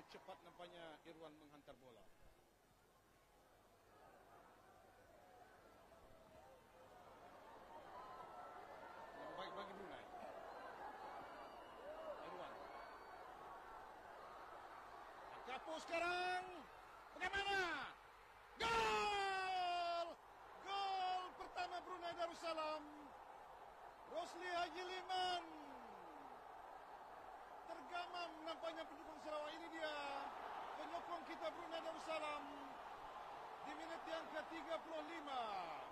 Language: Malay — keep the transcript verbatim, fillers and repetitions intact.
cepat nampaknya Irwan menghantar bola. Yang baik bagi Brunei. Irwan. Kapu sekarang. Bagaimana? Gol! Gol pertama Brunei Darussalam. Rosli Liman. Tergamam nampaknya pendukung Sarawak. Ini dia penyokong kita Brunei Darussalam di minit yang ke tiga puluh lima.